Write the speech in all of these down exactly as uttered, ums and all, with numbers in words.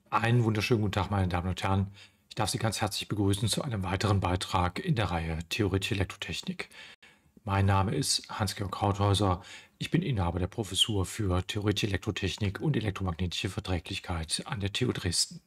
Einen wunderschönen guten Tag, meine Damen und Herren. Ich darf Sie ganz herzlich begrüßen zu einem weiteren Beitrag in der Reihe Theoretische Elektrotechnik. Mein Name ist Hans-Georg Krauthäuser. Ich bin Inhaber der Professur für Theoretische Elektrotechnik und elektromagnetische Verträglichkeit an der T U Dresden.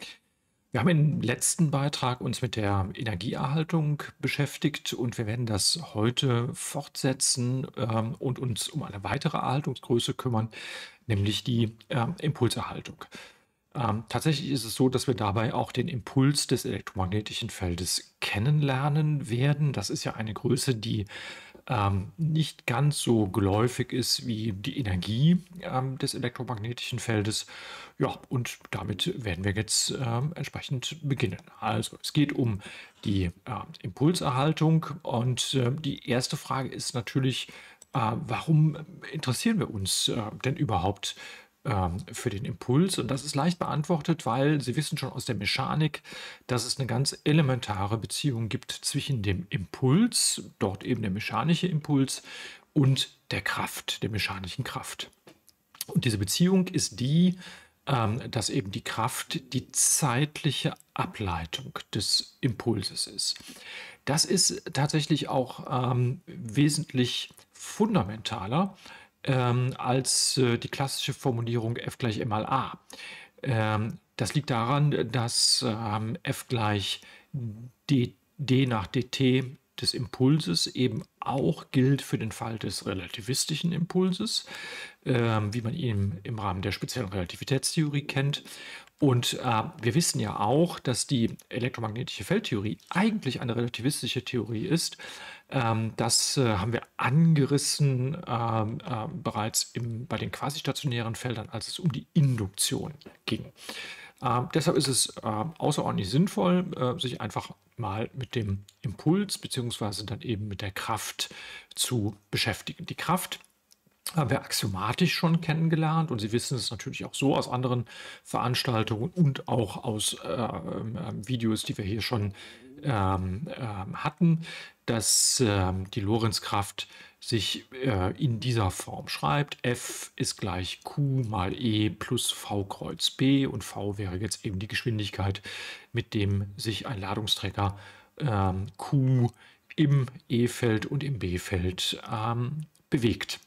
Wir haben im letzten Beitrag uns mit der Energieerhaltung beschäftigt und wir werden das heute fortsetzen ähm, und uns um eine weitere Erhaltungsgröße kümmern, nämlich die ähm, Impulserhaltung. Ähm, tatsächlich ist es so, dass wir dabei auch den Impuls des elektromagnetischen Feldes kennenlernen werden. Das ist ja eine Größe, die ähm, nicht ganz so geläufig ist wie die Energie ähm, des elektromagnetischen Feldes. Ja, und damit werden wir jetzt ähm, entsprechend beginnen. Also es geht um die äh, Impulserhaltung und äh, die erste Frage ist natürlich, äh, warum interessieren wir uns äh, denn überhaupt ähm, für den Impuls? Und das ist leicht beantwortet, weil Sie wissen schon aus der Mechanik, dass es eine ganz elementare Beziehung gibt zwischen dem Impuls, dort eben der mechanische Impuls, und der Kraft, der mechanischen Kraft. Und diese Beziehung ist die, ähm, dass eben die Kraft die zeitliche Ableitung des Impulses ist. Das ist tatsächlich auch ähm, wesentlich fundamentaler ähm, als äh, die klassische Formulierung F gleich m mal a. Ähm, das liegt daran, dass ähm, F gleich d, d nach dt des Impulses eben auch gilt für den Fall des relativistischen Impulses, ähm, wie man ihn im Rahmen der speziellen Relativitätstheorie kennt. Und äh, wir wissen ja auch, dass die elektromagnetische Feldtheorie eigentlich eine relativistische Theorie ist. Ähm, das äh, haben wir angerissen ähm, äh, bereits im, bei den quasistationären Feldern, als es um die Induktion ging. Äh, deshalb ist es äh, außerordentlich sinnvoll, äh, sich einfach mal mit dem Impuls beziehungsweise dann eben mit der Kraft zu beschäftigen. Die Kraft haben wir axiomatisch schon kennengelernt und Sie wissen es natürlich auch so aus anderen Veranstaltungen und auch aus äh, äh, Videos, die wir hier schon ähm, äh, hatten, dass äh, die Lorentzkraft sich äh, in dieser Form schreibt. F ist gleich Q mal E plus V Kreuz B und V wäre jetzt eben die Geschwindigkeit, mit dem sich ein Ladungsträger ähm, Q im E-Feld und im B-Feld ähm, bewegt.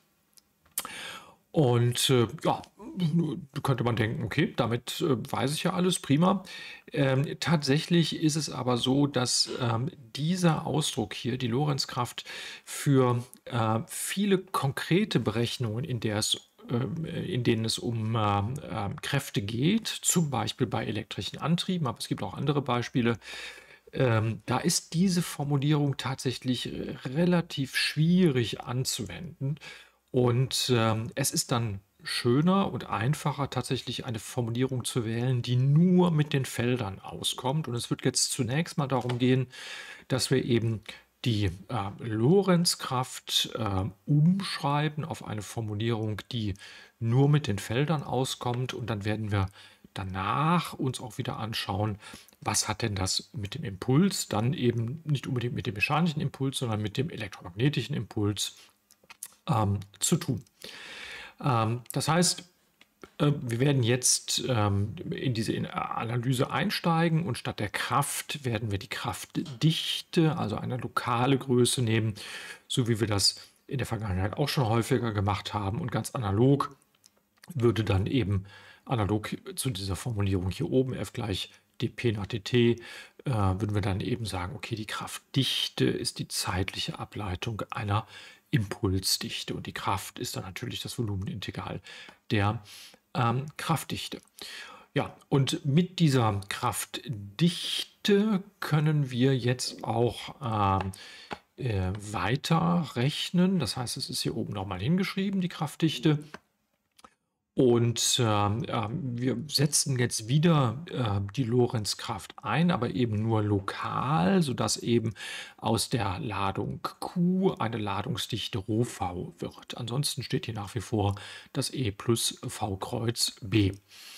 Und äh, ja, könnte man denken, okay, damit äh, weiß ich ja alles, prima. Ähm, tatsächlich ist es aber so, dass ähm, dieser Ausdruck hier, die Lorentzkraft, für äh, viele konkrete Berechnungen, in der es ähm, in denen es um äh, äh, Kräfte geht, zum Beispiel bei elektrischen Antrieben, aber es gibt auch andere Beispiele, ähm, da ist diese Formulierung tatsächlich äh, relativ schwierig anzuwenden. Und ähm, es ist dann schöner und einfacher, tatsächlich eine Formulierung zu wählen, die nur mit den Feldern auskommt. Und es wird jetzt zunächst mal darum gehen, dass wir eben die äh, Lorentzkraft äh, umschreiben auf eine Formulierung, die nur mit den Feldern auskommt. Und dann werden wir danach uns auch wieder anschauen, was hat denn das mit dem Impuls, dann eben nicht unbedingt mit dem mechanischen Impuls, sondern mit dem elektromagnetischen Impuls ähm, zu tun. Ähm, das heißt, äh, wir werden jetzt ähm, in diese Analyse einsteigen und statt der Kraft werden wir die Kraftdichte, also eine lokale Größe nehmen, so wie wir das in der Vergangenheit auch schon häufiger gemacht haben. Und ganz analog würde dann eben analog zu dieser Formulierung hier oben F gleich dp nach dt, äh, würden wir dann eben sagen, okay, die Kraftdichte ist die zeitliche Ableitung einer Impulsdichte und die Kraft ist dann natürlich das Volumenintegral der ähm, Kraftdichte. Ja, und mit dieser Kraftdichte können wir jetzt auch ähm, äh, weiter rechnen. Das heißt, es ist hier oben nochmal hingeschrieben, die Kraftdichte. Und ähm, ähm, wir setzen jetzt wieder äh, die Lorentzkraft ein, aber eben nur lokal, sodass eben aus der Ladung Q eine Ladungsdichte ρV wird. Ansonsten steht hier nach wie vor das E plus V Kreuz B.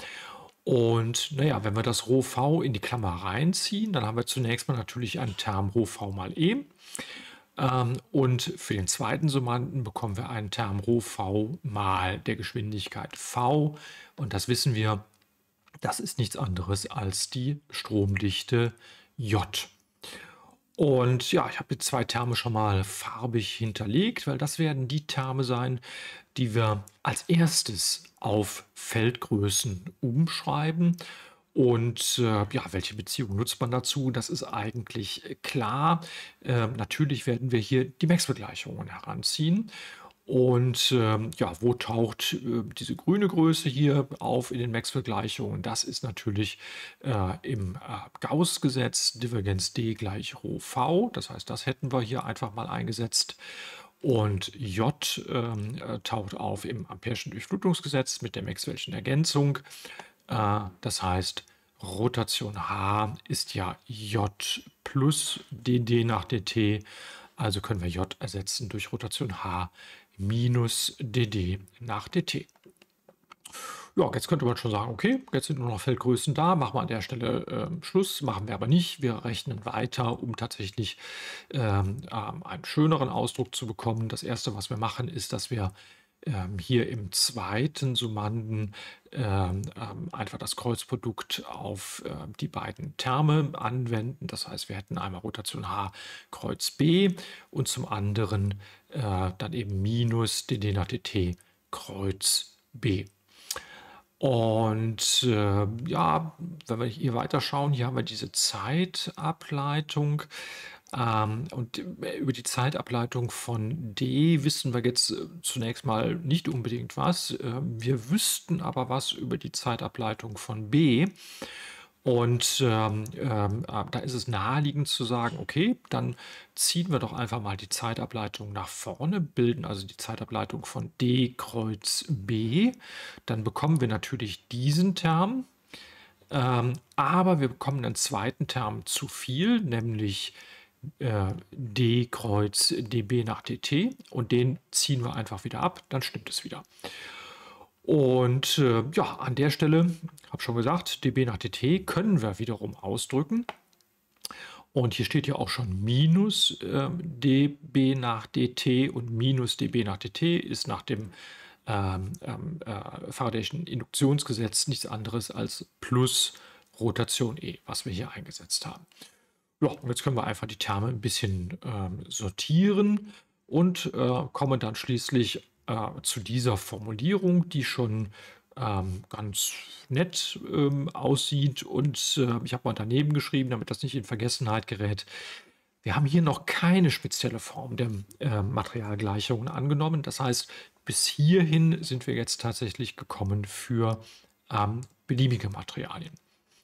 Und naja, wenn wir das ρV in die Klammer reinziehen, dann haben wir zunächst mal natürlich einen Term ρV mal E. Ähm, und für den zweiten Summanden bekommen wir einen Term ρV mal der Geschwindigkeit v. Und das wissen wir, Das ist nichts anderes als die Stromdichte J. Und ja, ich habe jetzt zwei Terme schon mal farbig hinterlegt, weil das werden die Terme sein, die wir als erstes auf Feldgrößen umschreiben. Und äh, ja, welche Beziehung nutzt man dazu? Das ist eigentlich äh, klar. Äh, natürlich werden wir hier die Maxwell-Gleichungen heranziehen. Und ähm, ja, wo taucht äh, diese grüne Größe hier auf in den Maxwell-Gleichungen? Das ist natürlich äh, im äh, Gauß-Gesetz Divergenz D gleich Rho V. Das heißt, das hätten wir hier einfach mal eingesetzt. Und J ähm, äh, taucht auf im Ampere'schen Durchflutungsgesetz mit der Maxwell'schen Ergänzung. Äh, das heißt, Rotation H ist ja J plus dd nach dt. Also können wir J ersetzen durch Rotation H minus dd nach dt. Ja, jetzt könnte man schon sagen, okay, jetzt sind nur noch Feldgrößen da, machen wir an der Stelle äh, Schluss, machen wir aber nicht. Wir rechnen weiter, um tatsächlich ähm, ähm, einen schöneren Ausdruck zu bekommen. Das erste, was wir machen, ist, dass wir ähm, hier im zweiten Summanden ähm, ähm, einfach das Kreuzprodukt auf äh, die beiden Terme anwenden. Das heißt, wir hätten einmal Rotation H Kreuz B und zum anderen äh, dann eben minus dd nach dt Kreuz B. Und äh, ja, wenn wir hier weiterschauen, hier haben wir diese Zeitableitung. Ähm, und äh, über die Zeitableitung von D wissen wir jetzt äh, zunächst mal nicht unbedingt was. Ähm, wir wüssten aber was über die Zeitableitung von B. Und ähm, ähm, äh, da ist es naheliegend zu sagen, okay, dann ziehen wir doch einfach mal die Zeitableitung nach vorne, bilden also die Zeitableitung von D Kreuz B. Dann bekommen wir natürlich diesen Term, ähm, aber wir bekommen einen zweiten Term zu viel, nämlich äh, D Kreuz dB nach dt, und den ziehen wir einfach wieder ab, dann stimmt es wieder. Und äh, ja, an der Stelle, habe schon gesagt, dB nach dt können wir wiederum ausdrücken. Und hier steht ja auch schon minus äh, dB nach dt, und minus dB nach dt ist nach dem ähm, äh, Faradayschen Induktionsgesetz nichts anderes als plus Rotation E, was wir hier eingesetzt haben. Ja, und jetzt können wir einfach die Terme ein bisschen ähm, sortieren und äh, kommen dann schließlich äh, zu dieser Formulierung, die schon ähm, ganz nett ähm, aussieht. Und äh, ich habe mal daneben geschrieben, damit das nicht in Vergessenheit gerät. Wir haben hier noch keine spezielle Form der äh, Materialgleichungen angenommen. Das heißt, bis hierhin sind wir jetzt tatsächlich gekommen für ähm, beliebige Materialien.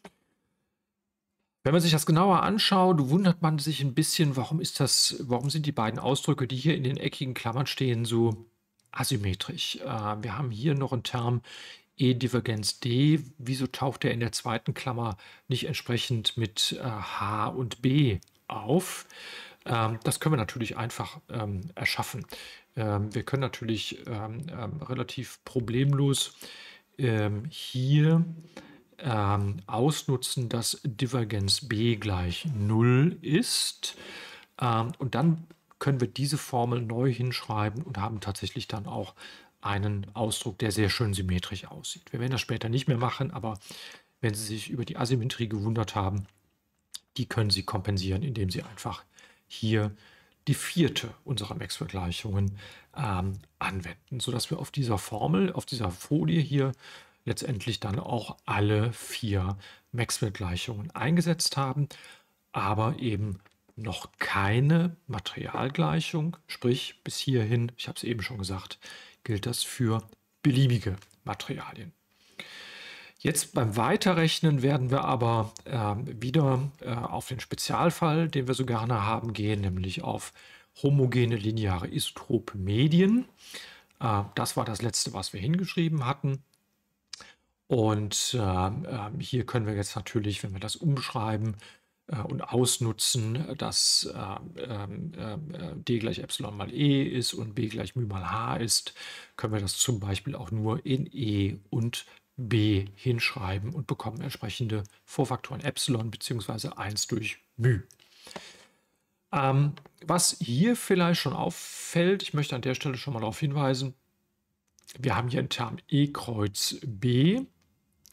Wenn man sich das genauer anschaut, wundert man sich ein bisschen, warum ist das, warum sind die beiden Ausdrücke, die hier in den eckigen Klammern stehen, so asymmetrisch. Äh, wir haben hier noch einen Term E Divergenz D. Wieso taucht der in der zweiten Klammer nicht entsprechend mit äh, H und B auf? Ähm, das können wir natürlich einfach ähm, erschaffen. Ähm, wir können natürlich ähm, ähm, relativ problemlos ähm, hier ähm, ausnutzen, dass Divergenz B gleich null ist. Ähm, und dann können wir diese Formel neu hinschreiben und haben tatsächlich dann auch einen Ausdruck, der sehr schön symmetrisch aussieht. Wir werden das später nicht mehr machen, aber wenn Sie sich über die Asymmetrie gewundert haben, die können Sie kompensieren, indem Sie einfach hier die vierte unserer Maxwell-Gleichungen ähm, anwenden, sodass wir auf dieser Formel, auf dieser Folie hier letztendlich dann auch alle vier Maxwell-Gleichungen eingesetzt haben, aber eben noch keine Materialgleichung, sprich bis hierhin, ich habe es eben schon gesagt, gilt das für beliebige Materialien. Jetzt beim Weiterrechnen werden wir aber äh, wieder äh, auf den Spezialfall, den wir so gerne haben, gehen, nämlich auf homogene lineare isotrope Medien. Äh, das war das letzte, was wir hingeschrieben hatten. Und äh, äh, hier können wir jetzt natürlich, wenn wir das umschreiben äh, und ausnutzen, dass äh, äh, d gleich Epsilon mal E ist und b gleich μ mal h ist, können wir das zum Beispiel auch nur in E und B hinschreiben und bekommen entsprechende Vorfaktoren Epsilon bzw. eins durch μ. Ähm, was hier vielleicht schon auffällt, ich möchte an der Stelle schon mal darauf hinweisen, wir haben hier einen Term E Kreuz B.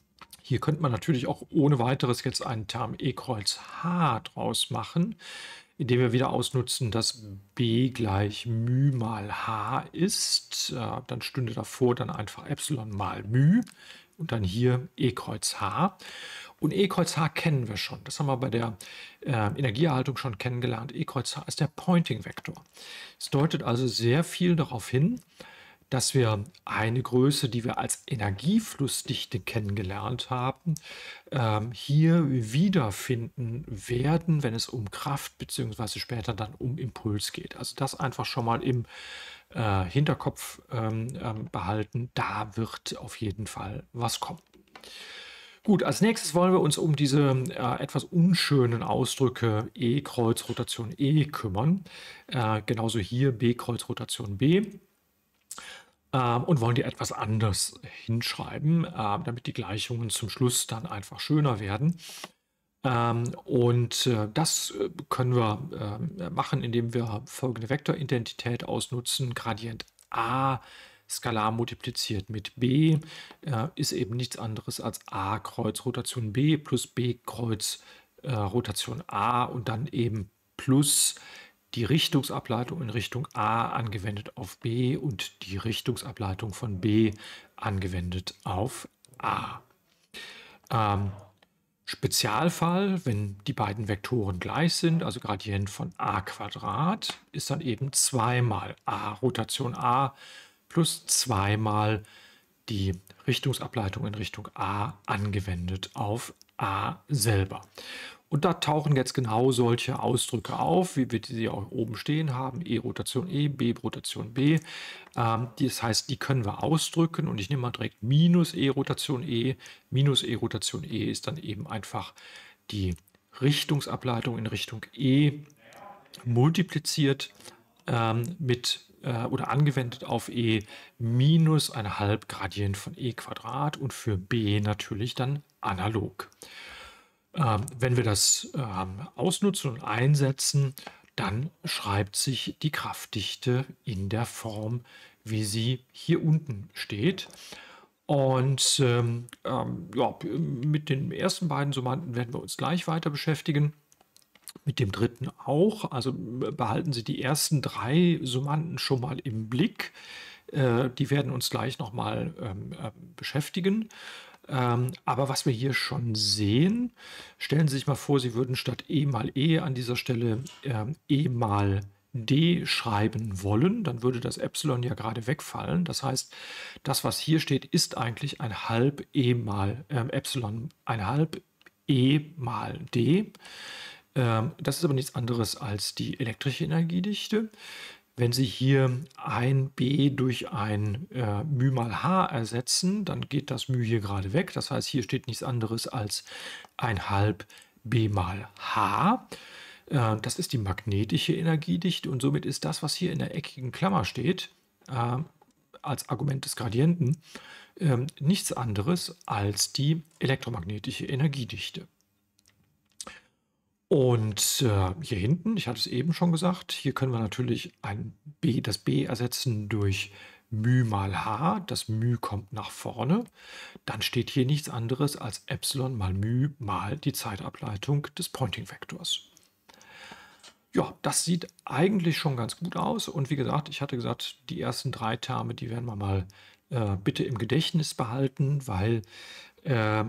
Hier könnte man natürlich auch ohne Weiteres jetzt einen Term E Kreuz H draus machen, indem wir wieder ausnutzen, dass B gleich μ mal H ist. Äh, dann stünde davor dann einfach Epsilon mal μ und dann hier E Kreuz H. Und E Kreuz H kennen wir schon. Das haben wir bei der äh, Energieerhaltung schon kennengelernt. E Kreuz H ist der Pointing-Vektor. Es deutet also sehr viel darauf hin, dass wir eine Größe, die wir als Energieflussdichte kennengelernt haben, ähm, hier wiederfinden werden, wenn es um Kraft bzw. später dann um Impuls geht. Also das einfach schon mal im äh, Hinterkopf ähm, ähm, behalten. Da wird auf jeden Fall was kommen. Gut, als nächstes wollen wir uns um diese äh, etwas unschönen Ausdrücke E Kreuz Rotation E kümmern. Äh, genauso hier B Kreuz Rotation B. Ähm, und wollen die etwas anders hinschreiben, äh, damit die Gleichungen zum Schluss dann einfach schöner werden. Ähm, und äh, das äh, können wir äh, machen, indem wir folgende Vektoridentität ausnutzen. Gradient A skalar multipliziert mit B äh, ist eben nichts anderes als A Kreuz Rotation B plus B Kreuz äh, Rotation A und dann eben plus die Richtungsableitung in Richtung A angewendet auf B und die Richtungsableitung von B angewendet auf A. Ähm, Spezialfall, wenn die beiden Vektoren gleich sind, also Gradient von a Quadrat, ist dann eben zweimal a Rotation a plus zweimal die Richtungsableitung in Richtung A angewendet auf A selber. Und da tauchen jetzt genau solche Ausdrücke auf, wie wir sie auch oben stehen haben, E Rotation E, B Rotation B. Ähm, das heißt, die können wir ausdrücken und ich nehme mal direkt minus E Rotation E. Minus E Rotation E ist dann eben einfach die Richtungsableitung in Richtung E multipliziert ähm, mit äh, oder angewendet auf E minus ein halb Gradient von E Quadrat und für B natürlich dann analog. Ähm, wenn wir das ähm, ausnutzen und einsetzen, dann schreibt sich die Kraftdichte in der Form, wie sie hier unten steht. Und ähm, ähm, ja, mit den ersten beiden Summanden werden wir uns gleich weiter beschäftigen. Mit dem dritten auch. Also behalten Sie die ersten drei Summanden schon mal im Blick. Äh, die werden uns gleich nochmal ähm, äh, beschäftigen. Ähm, aber was wir hier schon sehen, stellen Sie sich mal vor, Sie würden statt E mal E an dieser Stelle ähm, E mal D schreiben wollen, dann würde das Epsilon ja gerade wegfallen. Das heißt, das, was hier steht, ist eigentlich ein halb E mal ähm, Epsilon, ein halb E mal D. Ähm, das ist aber nichts anderes als die elektrische Energiedichte. Wenn Sie hier ein B durch ein äh, μ mal H ersetzen, dann geht das μ hier gerade weg. Das heißt, hier steht nichts anderes als ein halb B mal H. Äh, das ist die magnetische Energiedichte und somit ist das, was hier in der eckigen Klammer steht, äh, als Argument des Gradienten, äh, nichts anderes als die elektromagnetische Energiedichte. Und äh, hier hinten, ich hatte es eben schon gesagt, hier können wir natürlich ein B, das B ersetzen durch μ mal H. Das μ kommt nach vorne. Dann steht hier nichts anderes als Epsilon mal μ mal die Zeitableitung des Pointing-Vektors. Ja, das sieht eigentlich schon ganz gut aus. Und wie gesagt, ich hatte gesagt, die ersten drei Terme, die werden wir mal äh, bitte im Gedächtnis behalten, weil äh,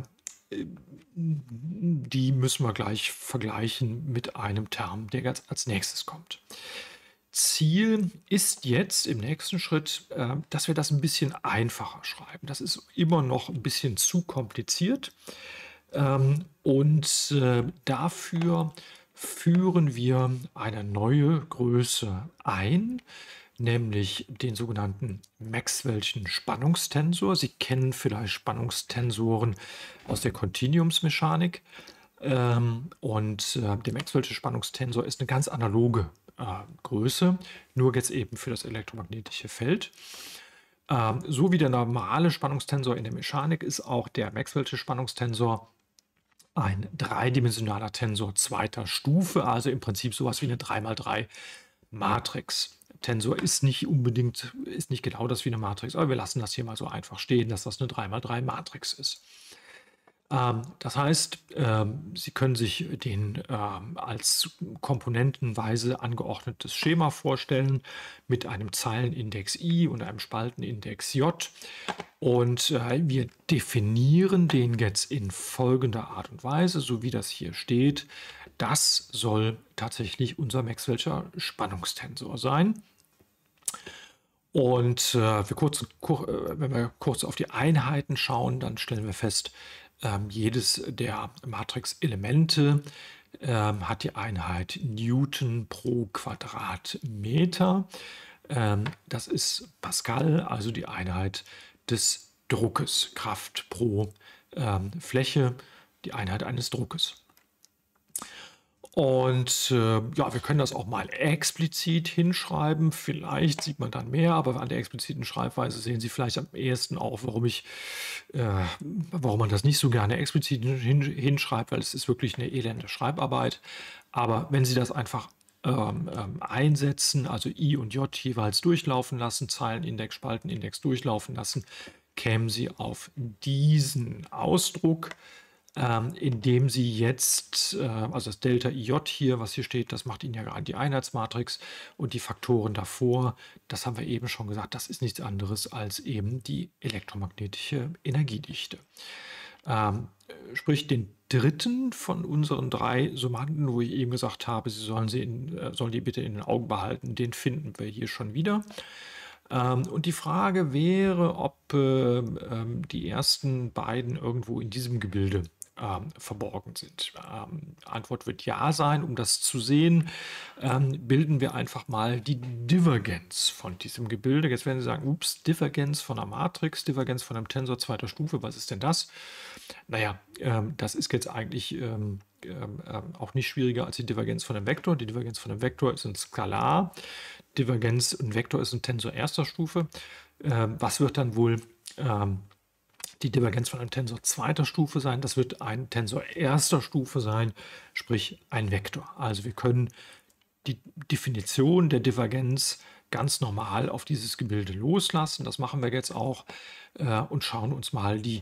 die müssen wir gleich vergleichen mit einem Term, der ganz als nächstes kommt. Ziel ist jetzt im nächsten Schritt, äh, dass wir das ein bisschen einfacher schreiben. Das ist immer noch ein bisschen zu kompliziert. Ähm, und äh, dafür führen wir eine neue Größe ein, nämlich den sogenannten Maxwell'schen Spannungstensor. Sie kennen vielleicht Spannungstensoren aus der Kontinuumsmechanik. Ähm, und äh, der Maxwell'sche Spannungstensor ist eine ganz analoge äh, Größe, nur jetzt eben für das elektromagnetische Feld. Ähm, so wie der normale Spannungstensor in der Mechanik ist auch der Maxwell'sche Spannungstensor ein dreidimensionaler Tensor zweiter Stufe, also im Prinzip sowas wie eine drei mal drei Matrix. Tensor ist nicht unbedingt, ist nicht genau das wie eine Matrix, aber wir lassen das hier mal so einfach stehen, dass das eine drei mal drei Matrix ist. Ähm, das heißt, ähm, Sie können sich den ähm, als komponentenweise angeordnetes Schema vorstellen mit einem Zeilenindex I und einem Spaltenindex J. Und äh, wir definieren den jetzt in folgender Art und Weise, so wie das hier steht. Das soll tatsächlich unser Maxwell'scher Spannungstensor sein. Und äh, wir kurz, kur, äh, wenn wir kurz auf die Einheiten schauen, dann stellen wir fest, ähm, jedes der Matrix-Elemente ähm, hat die Einheit Newton pro Quadratmeter. Ähm, das ist Pascal, also die Einheit des Druckes, Kraft pro ähm, Fläche, die Einheit eines Druckes. Und äh, ja, wir können das auch mal explizit hinschreiben. Vielleicht sieht man dann mehr, aber an der expliziten Schreibweise sehen Sie vielleicht am ehesten auch, warum ich, äh, warum man das nicht so gerne explizit hin, hinschreibt, weil es ist wirklich eine elende Schreibarbeit. Aber wenn Sie das einfach ähm, ähm, einsetzen, also I und J jeweils durchlaufen lassen, Zeilenindex, Spaltenindex durchlaufen lassen, kämen Sie auf diesen Ausdruck. Ähm, indem Sie jetzt, äh, also das Delta I J hier, was hier steht, das macht Ihnen ja gerade die Einheitsmatrix und die Faktoren davor, das haben wir eben schon gesagt, das ist nichts anderes als eben die elektromagnetische Energiedichte. Ähm, sprich, den dritten von unseren drei Summanden, wo ich eben gesagt habe, Sie sollen, sie in, äh, sollen die bitte in den Augen behalten, den finden wir hier schon wieder. Ähm, und die Frage wäre, ob äh, ähm, die ersten beiden irgendwo in diesem Gebilde ähm, verborgen sind. Ähm, Antwort wird ja sein. Um das zu sehen, ähm, bilden wir einfach mal die Divergenz von diesem Gebilde. Jetzt werden Sie sagen, ups, Divergenz von einer Matrix, Divergenz von einem Tensor zweiter Stufe, was ist denn das? Naja, ähm, das ist jetzt eigentlich ähm, ähm, ähm, auch nicht schwieriger als die Divergenz von einem Vektor. Die Divergenz von einem Vektor ist ein Skalar. Divergenz und Vektor ist ein Tensor erster Stufe. Ähm, was wird dann wohl ähm, die Divergenz von einem Tensor zweiter Stufe sein? Das wird ein Tensor erster Stufe sein, sprich ein Vektor. Also wir können die Definition der Divergenz ganz normal auf dieses Gebilde loslassen. Das machen wir jetzt auch äh, und schauen uns mal die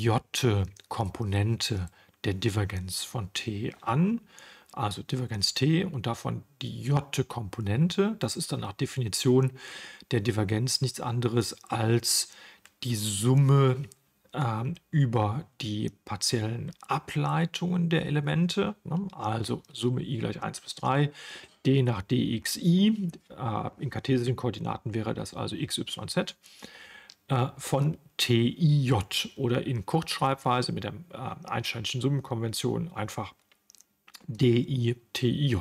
J-Komponente der Divergenz von T an. Also Divergenz T und davon die J-Komponente. Das ist dann nach Definition der Divergenz nichts anderes als die Summe ähm, über die partiellen Ableitungen der Elemente. Ne? Also Summe i gleich eins bis drei, d nach dxi. Äh, in kartesischen Koordinaten wäre das also x, y, z äh, von tij oder in Kurzschreibweise mit der äh, Einsteinschen Summenkonvention einfach di, tij.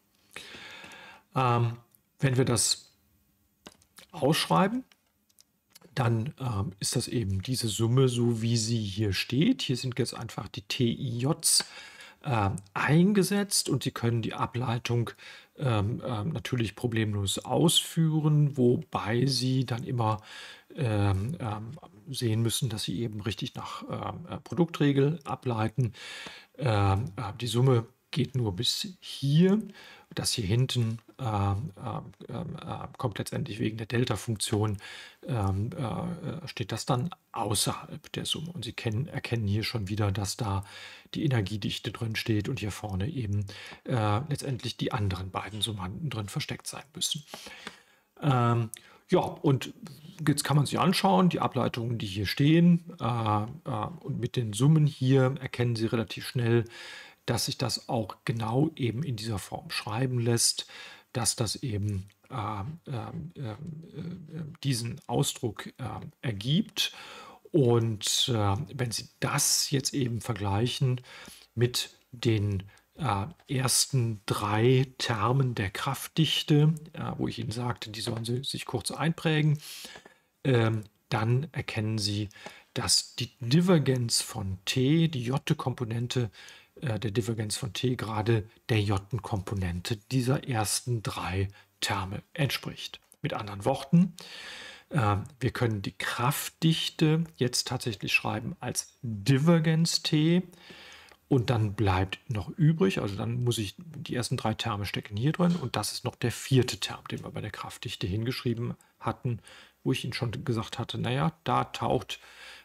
Ähm, wenn wir das ausschreiben, dann ähm, ist das eben diese Summe, so wie sie hier steht. Hier sind jetzt einfach die T I Js äh, eingesetzt und Sie können die Ableitung ähm, ähm, natürlich problemlos ausführen, wobei Sie dann immer ähm, ähm, sehen müssen, dass Sie eben richtig nach ähm, äh, Produktregel ableiten. Ähm, äh, die Summe geht nur bis hier. Das hier hinten ähm, ähm, äh, kommt letztendlich wegen der Delta-Funktion, ähm, äh, steht das dann außerhalb der Summe. Und Sie kennen, erkennen hier schon wieder, dass da die Energiedichte drin steht und hier vorne eben äh, letztendlich die anderen beiden Summanden drin versteckt sein müssen. Ähm, ja, und jetzt kann man sich anschauen, die Ableitungen, die hier stehen, äh, äh, und mit den Summen hier erkennen Sie relativ schnell, dass sich das auch genau eben in dieser Form schreiben lässt, dass das eben äh, äh, äh, äh, diesen Ausdruck äh, ergibt. Und äh, wenn Sie das jetzt eben vergleichen mit den äh, ersten drei Termen der Kraftdichte, äh, wo ich Ihnen sagte, die sollen Sie sich kurz einprägen, ähm, dann erkennen Sie, dass die Divergenz von T, die J-Komponente äh, der Divergenz von T, gerade der J-Komponente dieser ersten drei Terme entspricht. Mit anderen Worten, äh, wir können die Kraftdichte jetzt tatsächlich schreiben als Divergenz T. Und dann bleibt noch übrig, also dann muss ich, die ersten drei Terme stecken hier drin und das ist noch der vierte Term, den wir bei der Kraftdichte hingeschrieben hatten, wo ich Ihnen schon gesagt hatte, naja, da taucht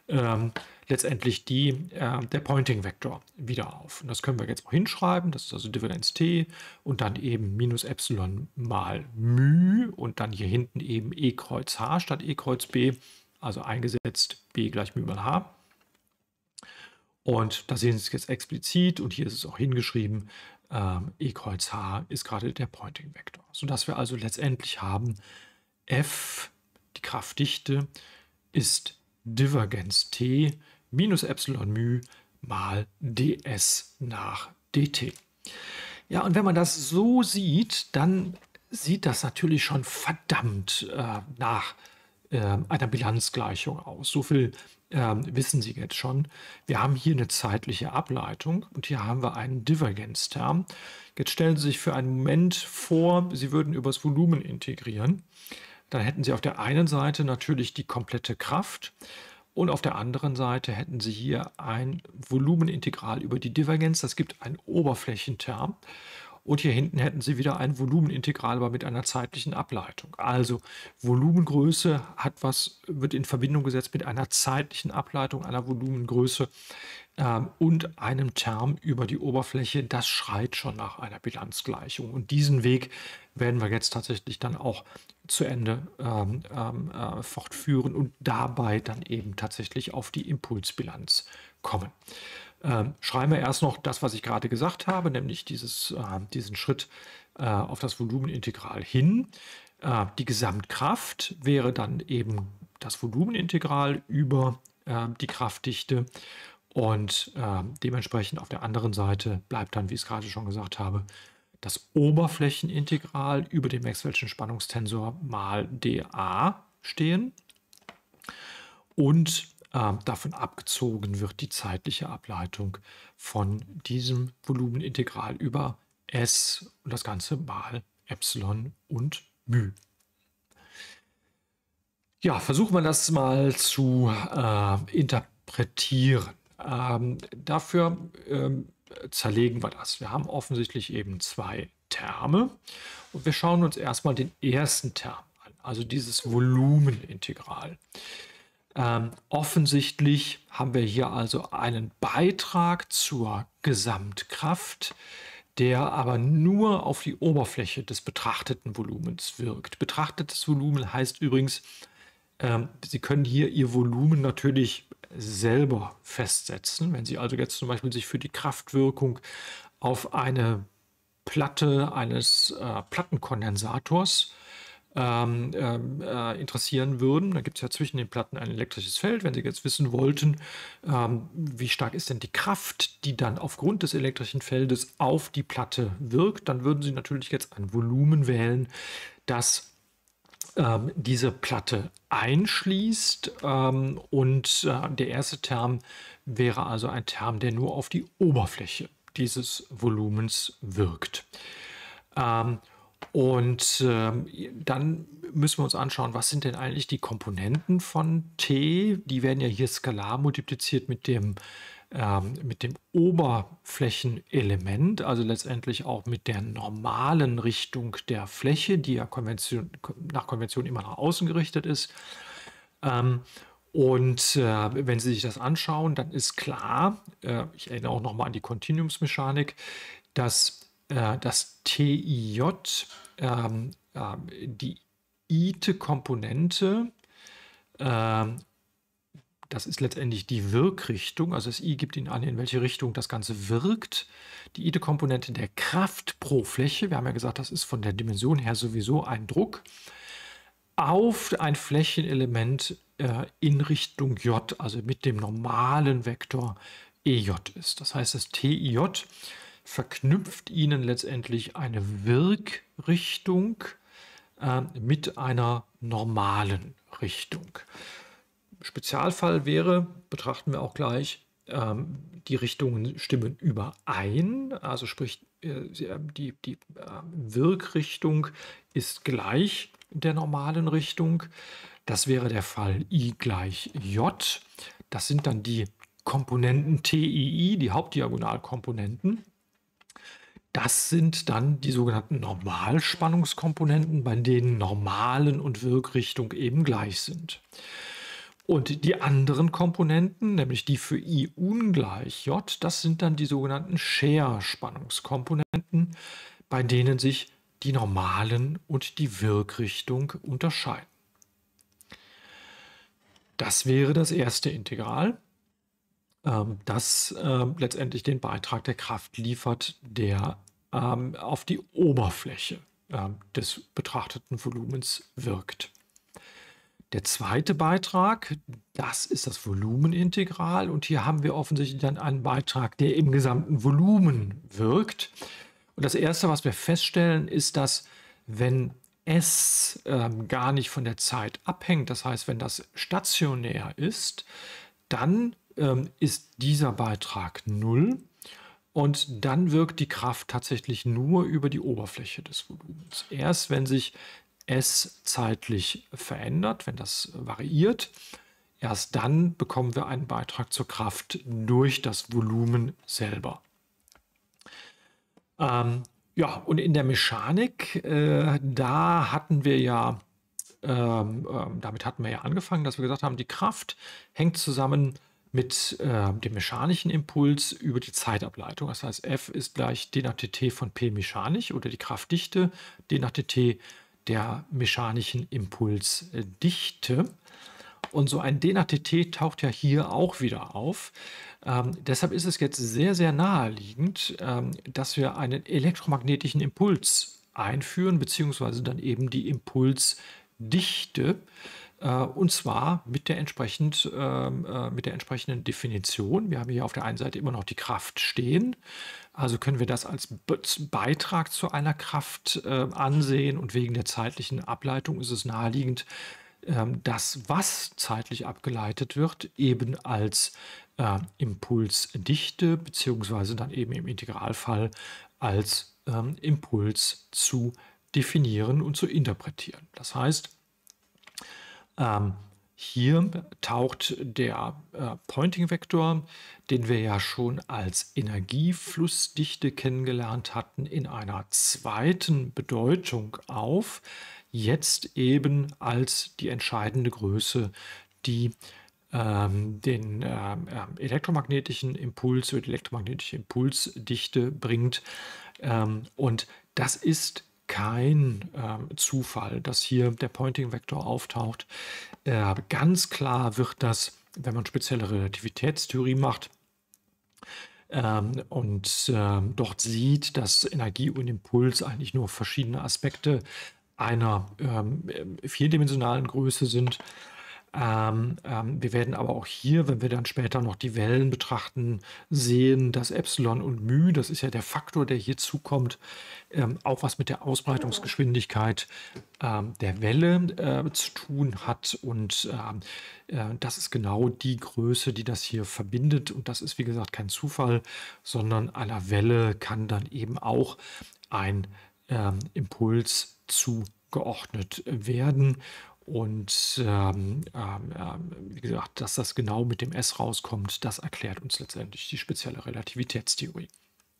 ähm, letztendlich die, äh, der Pointing-Vektor wieder auf. Und das können wir jetzt auch hinschreiben. Das ist also Differenz t und dann eben minus Epsilon mal μ und dann hier hinten eben E Kreuz h statt E Kreuz b, also eingesetzt b gleich μ mal h. Und da sehen Sie es jetzt explizit und hier ist es auch hingeschrieben, ähm, E Kreuz h ist gerade der Pointing-Vektor. Sodass wir also letztendlich haben, F, die Kraftdichte, ist Divergenz t minus Epsilon μ mal ds nach dt. Ja, und wenn man das so sieht, dann sieht das natürlich schon verdammt äh, nach äh, einer Bilanzgleichung aus. So viel äh, wissen Sie jetzt schon. Wir haben hier eine zeitliche Ableitung und hier haben wir einen Divergenzterm. Jetzt stellen Sie sich für einen Moment vor, Sie würden übers Volumen integrieren. Dann hätten Sie auf der einen Seite natürlich die komplette Kraft und auf der anderen Seite hätten Sie hier ein Volumenintegral über die Divergenz. Das gibt einen Oberflächenterm. Und hier hinten hätten Sie wieder ein Volumenintegral, aber mit einer zeitlichen Ableitung. Also Volumengröße hat was, wird in Verbindung gesetzt mit einer zeitlichen Ableitung einer Volumengröße ähm, und einem Term über die Oberfläche. Das schreit schon nach einer Bilanzgleichung. Und diesen Weg werden wir jetzt tatsächlich dann auch zu Ende ähm, ähm, äh, fortführen und dabei dann eben tatsächlich auf die Impulsbilanz kommen. Ähm, schreiben wir erst noch das, was ich gerade gesagt habe, nämlich dieses, äh, diesen Schritt äh, auf das Volumenintegral hin. Äh, die Gesamtkraft wäre dann eben das Volumenintegral über äh, die Kraftdichte und äh, dementsprechend auf der anderen Seite bleibt dann, wie ich es gerade schon gesagt habe, das Oberflächenintegral über den Maxwell'schen Spannungstensor mal dA stehen und äh, davon abgezogen wird die zeitliche Ableitung von diesem Volumenintegral über S und das Ganze mal Epsilon und μ. Ja, versuchen wir das mal zu äh, interpretieren. Ähm, dafür ähm, zerlegen wir das. Wir haben offensichtlich eben zwei Terme und wir schauen uns erstmal den ersten Term an, also dieses Volumenintegral. Ähm, offensichtlich haben wir hier also einen Beitrag zur Gesamtkraft, der aber nur auf die Oberfläche des betrachteten Volumens wirkt. Betrachtetes Volumen heißt übrigens, ähm, Sie können hier Ihr Volumen natürlich selber festsetzen. Wenn Sie also jetzt zum Beispiel sich für die Kraftwirkung auf eine Platte eines äh, Plattenkondensators ähm, äh, interessieren würden, da gibt es ja zwischen den Platten ein elektrisches Feld. Wenn Sie jetzt wissen wollten, ähm, wie stark ist denn die Kraft, die dann aufgrund des elektrischen Feldes auf die Platte wirkt, dann würden Sie natürlich jetzt ein Volumen wählen, das ähm, diese Platte einschließt. Ähm, und äh, der erste Term wäre also ein Term, der nur auf die Oberfläche dieses Volumens wirkt. Ähm, und ähm, dann müssen wir uns anschauen, was sind denn eigentlich die Komponenten von T? Die werden ja hier skalar multipliziert mit dem, ähm, mit dem Oberflächenelement, also letztendlich auch mit der normalen Richtung der Fläche, die ja Konvention, nach Konvention immer nach außen gerichtet ist. Ähm, und äh, wenn Sie sich das anschauen, dann ist klar, äh, ich erinnere auch nochmal an die Kontinuumsmechanik, dass äh, das T I J, ähm, äh, die i-te Komponente, äh, das ist letztendlich die Wirkrichtung, also das I gibt Ihnen an, in welche Richtung das Ganze wirkt. Die i-te Komponente der Kraft pro Fläche, wir haben ja gesagt, das ist von der Dimension her sowieso ein Druck, auf ein Flächenelement äh, in Richtung J, also mit dem normalen Vektor E J ist. Das heißt, das T I J verknüpft Ihnen letztendlich eine Wirkrichtung äh, mit einer normalen Richtung. Spezialfall wäre, betrachten wir auch gleich, ähm, die Richtungen stimmen überein, also sprich äh, die, die äh, Wirkrichtung ist gleich der normalen Richtung. Das wäre der Fall I gleich J. Das sind dann die Komponenten T I I, die Hauptdiagonalkomponenten. Das sind dann die sogenannten Normalspannungskomponenten, bei denen Normalen und Wirkrichtung eben gleich sind. Und die anderen Komponenten, nämlich die für I ungleich J, das sind dann die sogenannten Scher-Spannungskomponenten, bei denen sich die normalen und die Wirkrichtung unterscheiden. Das wäre das erste Integral, ähm, das äh, letztendlich den Beitrag der Kraft liefert, der ähm, auf die Oberfläche äh, des betrachteten Volumens wirkt. Der zweite Beitrag, das ist das Volumenintegral, und hier haben wir offensichtlich dann einen Beitrag, der im gesamten Volumen wirkt. Und das Erste, was wir feststellen, ist, dass wenn S ähm, gar nicht von der Zeit abhängt, das heißt, wenn das stationär ist, dann ähm, ist dieser Beitrag null. Und dann wirkt die Kraft tatsächlich nur über die Oberfläche des Volumens. Erst wenn sich S zeitlich verändert, wenn das variiert, erst dann bekommen wir einen Beitrag zur Kraft durch das Volumen selber. Ähm, ja, und in der Mechanik, äh, da hatten wir ja, ähm, ähm, damit hatten wir ja angefangen, dass wir gesagt haben, die Kraft hängt zusammen mit äh, dem mechanischen Impuls über die Zeitableitung. Das heißt, F ist gleich d nach dt von P mechanisch oder die Kraftdichte d nach dt der mechanischen Impulsdichte. Und so ein d nach dt taucht ja hier auch wieder auf. Ähm, deshalb ist es jetzt sehr, sehr naheliegend, ähm, dass wir einen elektromagnetischen Impuls einführen, beziehungsweise dann eben die Impulsdichte, äh, und zwar mit der, entsprechend, ähm, äh, mit der entsprechenden Definition. Wir haben hier auf der einen Seite immer noch die Kraft stehen. Also können wir das als Be Beitrag zu einer Kraft äh, ansehen, und wegen der zeitlichen Ableitung ist es naheliegend, ähm, das, was zeitlich abgeleitet wird, eben als äh, Impulsdichte beziehungsweise dann eben im Integralfall als ähm, Impuls zu definieren und zu interpretieren. Das heißt, ähm, hier taucht der äh, Pointing-Vektor, den wir ja schon als Energieflussdichte kennengelernt hatten, in einer zweiten Bedeutung auf, jetzt eben als die entscheidende Größe, die ähm, den ähm, äh, elektromagnetischen Impuls oder die elektromagnetische Impulsdichte bringt. Ähm, und das ist kein äh, Zufall, dass hier der Pointing-Vektor auftaucht. Äh, ganz klar wird das, wenn man spezielle Relativitätstheorie macht ähm, und äh, dort sieht, dass Energie und Impuls eigentlich nur verschiedene Aspekte einer ähm, vierdimensionalen Größe sind. Ähm, ähm, wir werden aber auch hier, wenn wir dann später noch die Wellen betrachten, sehen, dass Epsilon und μ, das ist ja der Faktor, der hier zukommt, ähm, auch was mit der Ausbreitungsgeschwindigkeit ähm, der Welle äh, zu tun hat. Und ähm, äh, das ist genau die Größe, die das hier verbindet. Und das ist, wie gesagt, kein Zufall, sondern einer Welle kann dann eben auch ein ähm, Impuls zugeordnet werden. Und ähm, ähm, wie gesagt, dass das genau mit dem S rauskommt, das erklärt uns letztendlich die spezielle Relativitätstheorie.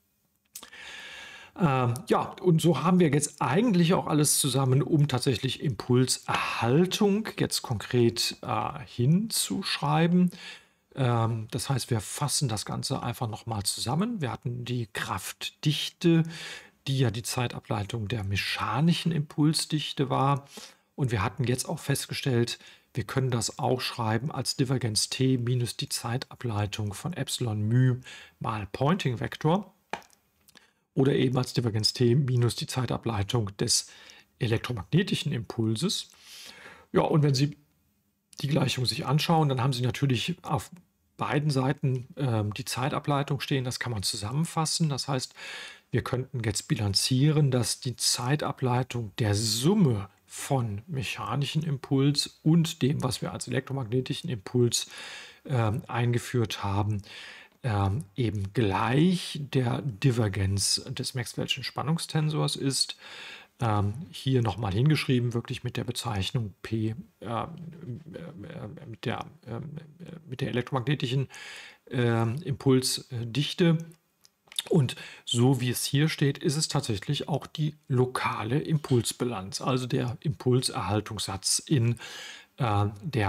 Ähm, ja, und so haben wir jetzt eigentlich auch alles zusammen, um tatsächlich Impulserhaltung jetzt konkret äh, hinzuschreiben. Ähm, das heißt, wir fassen das Ganze einfach nochmal zusammen. Wir hatten die Kraftdichte, die ja die Zeitableitung der mechanischen Impulsdichte war. Und wir hatten jetzt auch festgestellt, wir können das auch schreiben als Divergenz T minus die Zeitableitung von Epsilon μ mal Pointing-Vektor oder eben als Divergenz T minus die Zeitableitung des elektromagnetischen Impulses. Ja, und wenn Sie die Gleichung sich anschauen, dann haben Sie natürlich auf beiden Seiten äh, die Zeitableitung stehen. Das kann man zusammenfassen. Das heißt, wir könnten jetzt bilanzieren, dass die Zeitableitung der Summe von mechanischen Impuls und dem, was wir als elektromagnetischen Impuls äh, eingeführt haben, äh, eben gleich der Divergenz des Maxwell'schen Spannungstensors ist. Ähm, hier nochmal hingeschrieben, wirklich mit der Bezeichnung P, äh, äh, mit, der, äh, mit der elektromagnetischen äh, Impulsdichte. Und so wie es hier steht, ist es tatsächlich auch die lokale Impulsbilanz, also der Impulserhaltungssatz in äh, der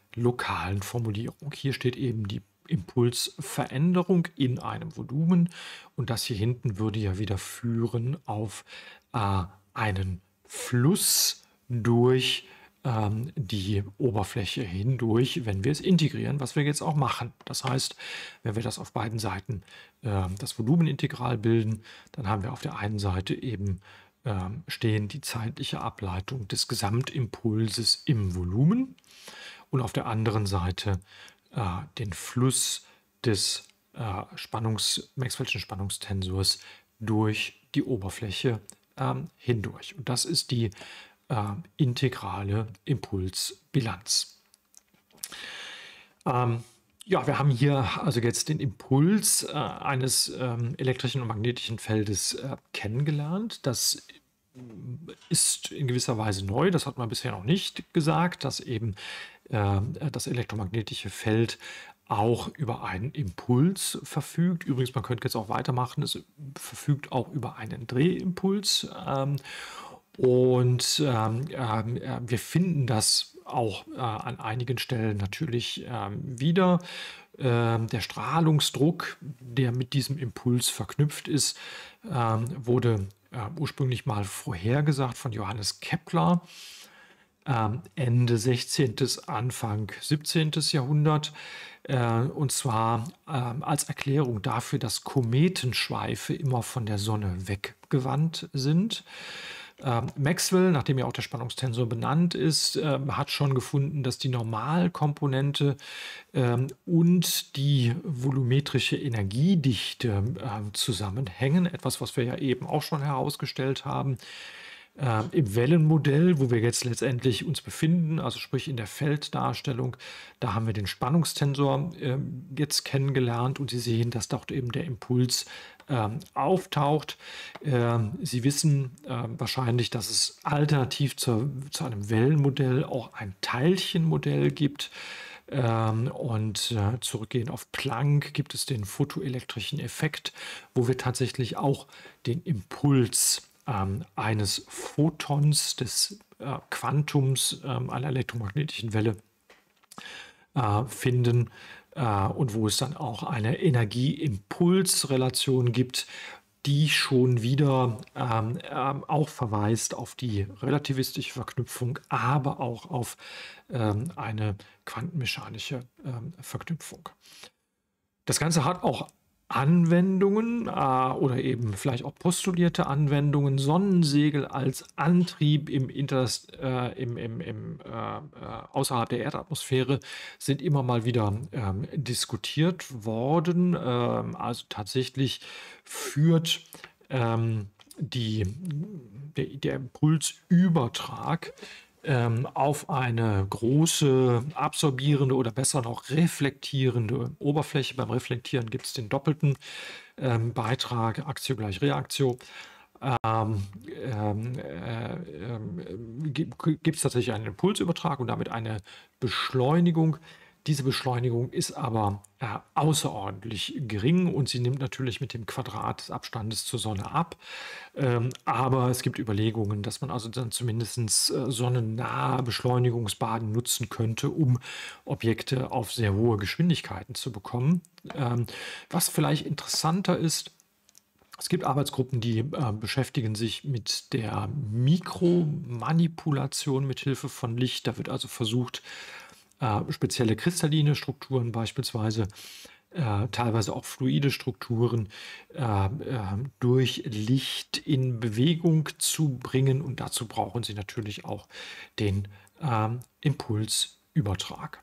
lokalen Formulierung. Hier steht eben die Impulsveränderung in einem Volumen und das hier hinten würde ja wieder führen auf äh, einen Fluss durch ähm, die Oberfläche hindurch, wenn wir es integrieren, was wir jetzt auch machen. Das heißt, wenn wir das auf beiden Seiten äh, das Volumenintegral bilden, dann haben wir auf der einen Seite eben äh, stehen die zeitliche Ableitung des Gesamtimpulses im Volumen und auf der anderen Seite äh, den Fluss des äh, Spannungs, Maxwell'schen Spannungstensors durch die Oberfläche ähm, hindurch. Und das ist die äh, integrale Impulsbilanz. Ähm, ja, wir haben hier also jetzt den Impuls äh, eines ähm, elektrischen und magnetischen Feldes äh, kennengelernt. Das ist in gewisser Weise neu, das hat man bisher noch nicht gesagt, dass eben äh, das elektromagnetische Feld auch über einen Impuls verfügt. Übrigens, man könnte jetzt auch weitermachen, es verfügt auch über einen Drehimpuls. Ähm, und ähm, äh, wir finden das auch äh, an einigen Stellen natürlich ähm, wieder. Ähm, der Strahlungsdruck, der mit diesem Impuls verknüpft ist, ähm, wurde äh, ursprünglich mal vorhergesagt von Johannes Kepler. Ähm, Ende sechzehnten. Anfang siebzehnten. Jahrhundert. Äh, und zwar ähm, als Erklärung dafür, dass Kometenschweife immer von der Sonne weggewandt sind. Ähm, Maxwell, nachdem ja auch der Spannungstensor benannt ist, ähm, hat schon gefunden, dass die Normalkomponente ähm, und die volumetrische Energiedichte äh, zusammenhängen. Etwas, was wir ja eben auch schon herausgestellt haben. Äh, Im Wellenmodell, wo wir jetzt letztendlich uns befinden, also sprich in der Felddarstellung, da haben wir den Spannungstensor äh, jetzt kennengelernt und Sie sehen, dass dort eben der Impuls ähm, auftaucht. Ähm, Sie wissen äh, wahrscheinlich, dass es alternativ zur, zu einem Wellenmodell auch ein Teilchenmodell gibt. Ähm, und äh, zurückgehend auf Planck gibt es den photoelektrischen Effekt, wo wir tatsächlich auch den Impuls ähm, eines Photons, des äh, Quantums ähm, einer elektromagnetischen Welle äh, finden äh, und wo es dann auch eine Energie-Impuls-Relation gibt, die schon wieder ähm, ähm, auch verweist auf die relativistische Verknüpfung, aber auch auf ähm, eine quantenmechanische ähm, Verknüpfung. Das Ganze hat auch Anwendungen äh, oder eben vielleicht auch postulierte Anwendungen. Sonnensegel als Antrieb im Inters, äh, im, im, im, äh, äh, außerhalb der Erdatmosphäre sind immer mal wieder ähm, diskutiert worden. Ähm, also tatsächlich führt ähm, die, der, der Impulsübertrag ähm, auf eine große absorbierende oder besser noch reflektierende Oberfläche. Beim Reflektieren gibt es den doppelten ähm, Beitrag, Aktio gleich Reaktio. Ähm, ähm, äh, ähm, gibt es tatsächlich einen Impulsübertrag und damit eine Beschleunigung. Diese Beschleunigung ist aber äh, außerordentlich gering und sie nimmt natürlich mit dem Quadrat des Abstandes zur Sonne ab. Ähm, aber es gibt Überlegungen, dass man also dann zumindest äh, sonnennahe Beschleunigungsbahnen nutzen könnte, um Objekte auf sehr hohe Geschwindigkeiten zu bekommen. Ähm, was vielleicht interessanter ist, es gibt Arbeitsgruppen, die äh, beschäftigen sich mit der Mikromanipulation mit Hilfe von Licht. Da wird also versucht, äh, spezielle kristalline Strukturen beispielsweise, äh, teilweise auch fluide Strukturen äh, äh, durch Licht in Bewegung zu bringen. Und dazu brauchen Sie natürlich auch den ähm, Impulsübertrag.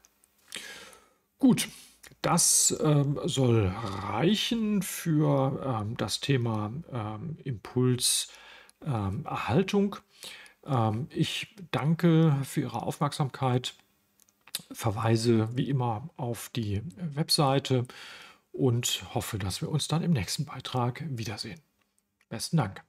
Gut. Das ähm, soll reichen für ähm, das Thema ähm, Impulserhaltung. Ähm, ich danke für Ihre Aufmerksamkeit, verweise wie immer auf die Webseite und hoffe, dass wir uns dann im nächsten Beitrag wiedersehen. Besten Dank.